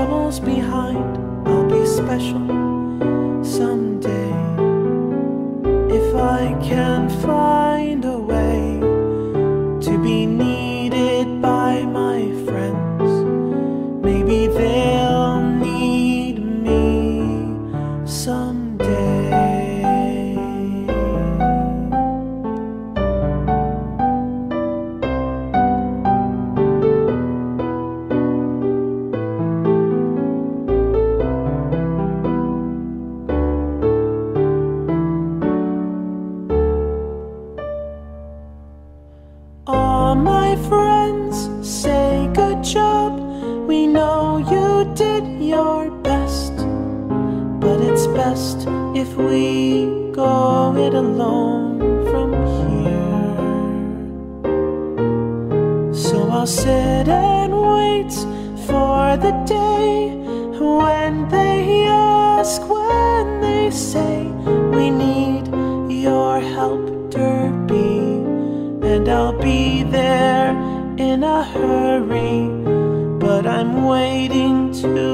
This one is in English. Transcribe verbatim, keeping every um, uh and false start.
troubles behind. I'll be special someday if I can find a way to be needed by my friends. Maybe they'll need me someday. All my friends say good job, we know you did your best, but it's best if we go it alone from here. So I'll sit and wait for the day when they ask, when they say we need your help, Derby. And I'll be there in a hurry, but I'm waiting to